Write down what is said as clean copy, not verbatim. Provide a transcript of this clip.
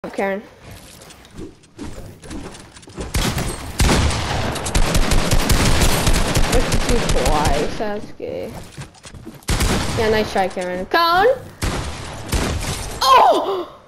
Karen. Twice, that's gay. Yeah, nice try, Karen. Cone! Oh!